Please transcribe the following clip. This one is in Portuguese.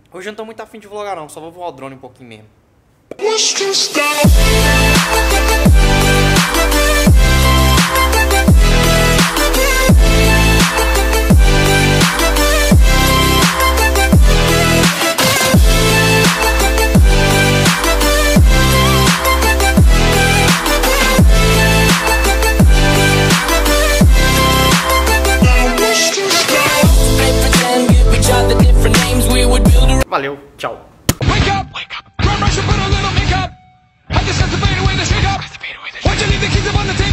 Hoje eu não tô muito afim de vlogar não, só vou voar o drone um pouquinho mesmo. Valeu, tchau. Wake up! Wake up! Come rush and put a little makeup. I just have to fade away the shake up. Why'd you leave the keys up on the table?